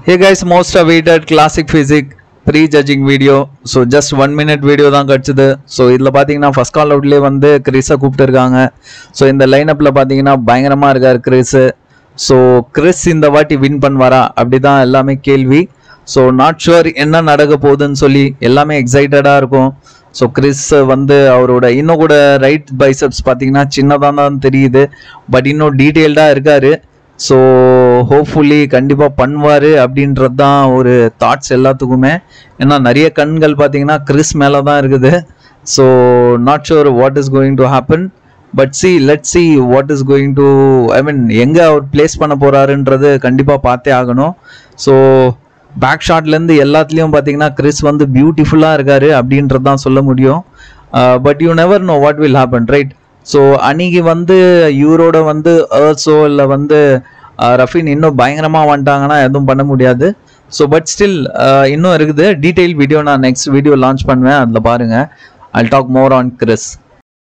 Hey guys, most awaited classic physique prejudging video. So just 1 minute video தான் கட்சிது. So இதில் பார்த்தீங்கன்னா first கால் அவுட்லேயே வந்து கிறிஸை கூப்பிட்டுருக்காங்க. ஸோ இந்த லைனப்பில் பார்த்தீங்கன்னா பயங்கரமாக இருக்கார் கிறிஸு. ஸோ கிறிஸ் இந்த வாட்டி வின் பண்ணுவாரா அப்படி தான் எல்லாமே கேள்வி. ஸோ நாட் ஷுவர் என்ன நடக்க போகுதுன்னு சொல்லி எல்லாமே எக்ஸைட்டடாக இருக்கும். ஸோ கிறிஸ் வந்து அவரோட இன்னும் கூட ரைட் பைசப்ஸ் பார்த்தீங்கன்னா சின்னதாக தான் தெரியுது, பட் இன்னும் டீட்டெயில்டாக இருக்கார். ஸோ ஹோப்ஃபுல்லி கண்டிப்பாக பண்ணுவார் அப்படின்றது தான் ஒரு தாட்ஸ் எல்லாத்துக்குமே. ஏன்னா நிறைய கண்கள் பார்த்தீங்கன்னா கிறிஸ் மேலே தான் இருக்குது. So not sure what is going to happen, but let's see what is going to எங்கே அவர் பிளேஸ் பண்ண போகிறாருன்றது கண்டிப்பாக பார்த்தே ஆகணும். ஸோ பேக் ஷாட்லேருந்து எல்லாத்துலேயும் பார்த்தீங்கன்னா கிறிஸ் வந்து பியூட்டிஃபுல்லாக இருக்கார் அப்படின்றது தான் சொல்ல முடியும். But you never know what will happen, right? So அன்னைக்கு வந்து இவரோட வந்து ஏர்ஸோ இல்லை வந்து ரஃபின் இன்னும் பயங்கரமாக வந்துட்டாங்கன்னா எதுவும் பண்ண முடியாது. ஸோ பட் ஸ்டில் இன்னும் இருக்குது. டீட்டெயில் வீடியோ நான் நெக்ஸ்ட் வீடியோ லான்ச் பண்ணுவேன், அதில் பாருங்கள். I'll talk more on Chris.